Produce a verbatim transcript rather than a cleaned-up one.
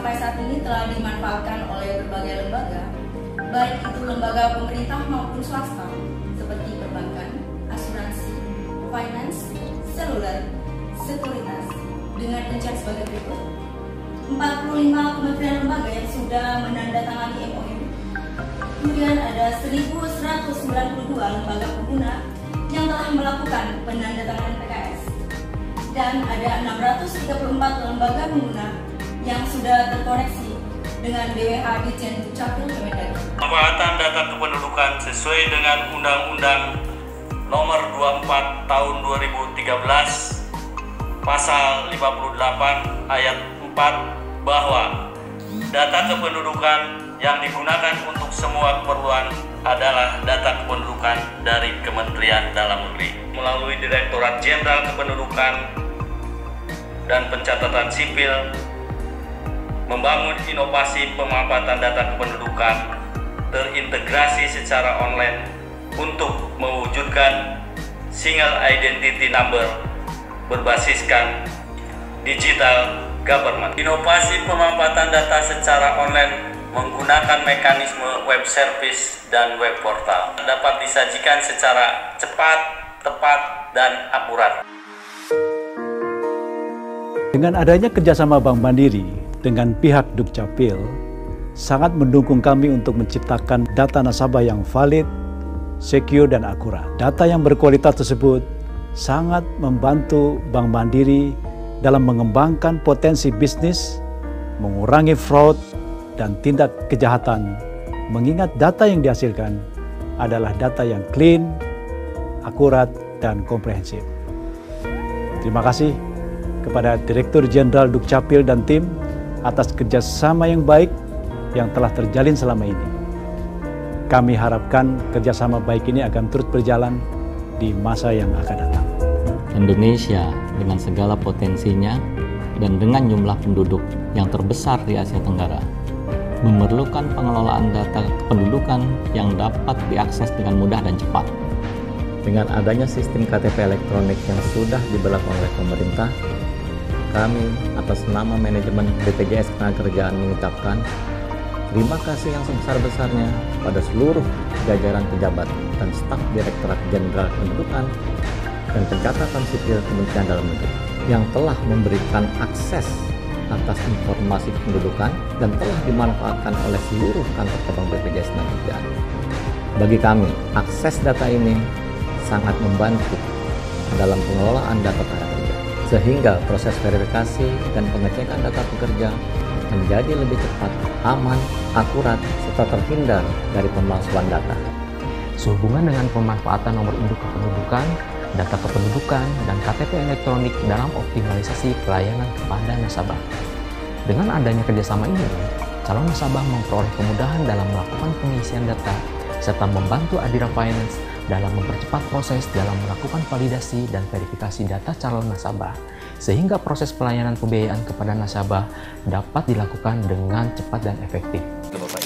sampai saat ini telah dimanfaatkan oleh berbagai lembaga, baik itu lembaga pemerintah maupun swasta, seperti perbankan, asuransi, finance, seluler, sekuritas, dengan rincian sebagai berikut. empat puluh lima kementerian lembaga yang sudah menandatangani M O U. Kemudian ada seribu seratus sembilan puluh dua lembaga pengguna yang telah melakukan penandatanganan P K S. Dan ada enam ratus tiga puluh empat lembaga pengguna yang sudah terkoneksi dengan D W H Ditjen Dukcapil Kemendagri. Pemanfaatan data kependudukan sesuai dengan Undang-Undang Nomor dua puluh empat Tahun dua ribu tiga belas Pasal lima puluh delapan Ayat empat bahwa data kependudukan yang digunakan untuk semua keperluan adalah data kependudukan dari Kementerian Dalam Negeri melalui Direktorat Jenderal Kependudukan dan Pencatatan Sipil membangun inovasi pemanfaatan data kependudukan terintegrasi secara online untuk mewujudkan single identity number berbasiskan digital government. Inovasi pemanfaatan data secara online menggunakan mekanisme web service dan web portal dapat disajikan secara cepat, tepat, dan akurat. Dengan adanya kerjasama Bank Mandiri dengan pihak Dukcapil, sangat mendukung kami untuk menciptakan data nasabah yang valid, secure, dan akurat. Data yang berkualitas tersebut sangat membantu Bank Mandiri dalam mengembangkan potensi bisnis, mengurangi fraud, dan tindak kejahatan, mengingat data yang dihasilkan adalah data yang clean, akurat, dan komprehensif. Terima kasih kepada Direktur Jenderal Dukcapil dan tim atas kerjasama yang baik yang telah terjalin selama ini. Kami harapkan kerjasama baik ini akan terus berjalan di masa yang akan datang. Indonesia dengan segala potensinya dan dengan jumlah penduduk yang terbesar di Asia Tenggara memerlukan pengelolaan data kependudukan yang dapat diakses dengan mudah dan cepat. Dengan adanya sistem K T P elektronik yang sudah diberlakukan oleh pemerintah, kami atas nama manajemen B P J S Ketenagakerjaan mengucapkan terima kasih yang sebesar-besarnya pada seluruh jajaran pejabat dan staf Direktorat Jenderal Kependudukan dan Pencatatan Sipil Kementerian Dalam Negeri yang telah memberikan akses atas informasi kependudukan dan telah dimanfaatkan oleh seluruh kantor cabang B P J S Ketenagakerjaan. Bagi kami, akses data ini sangat membantu dalam pengelolaan data para pekerja, sehingga proses verifikasi dan pengecekan data pekerja menjadi lebih cepat, aman, akurat, serta terhindar dari pemalsuan data. Sehubungan dengan pemanfaatan nomor induk kependudukan, data kependudukan, dan K T P elektronik dalam optimalisasi pelayanan kepada nasabah. Dengan adanya kerjasama ini, calon nasabah memperoleh kemudahan dalam melakukan pengisian data, serta membantu Adira Finance dalam mempercepat proses dalam melakukan validasi dan verifikasi data calon nasabah, sehingga proses pelayanan pembiayaan kepada nasabah dapat dilakukan dengan cepat dan efektif.